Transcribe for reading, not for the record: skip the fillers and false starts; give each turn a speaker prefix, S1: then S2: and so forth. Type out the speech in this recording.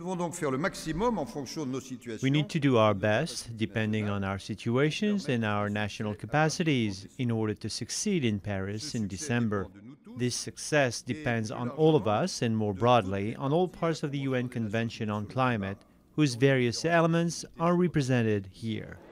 S1: devons donc faire le maximum en fonction de nos situations.
S2: We need to do our best, depending on our situations and our national capacities, in order to succeed in Paris in December. This success depends on all of us and, more broadly, on all parts of the UN Convention on Climate, whose various elements are represented here.